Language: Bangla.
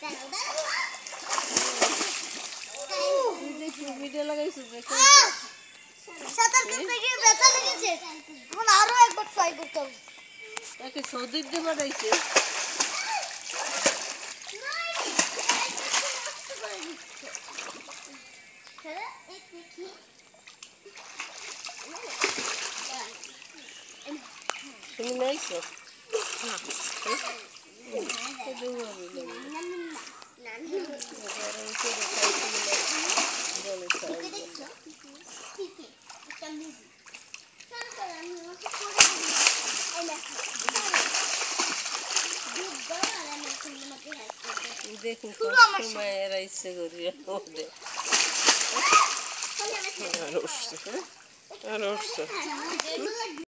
ভিডিও লাগাইছো সাঁতার কাটতে গিয়ে ব্যথা লেগেছে, এখন আরো একবার ট্রাই করতে হবে। তাকে সৌদি দিয়ে বানাইছে। তুমি নাইছো দেখুন সময় এরা ইচ্ছে করি আর উঠছে।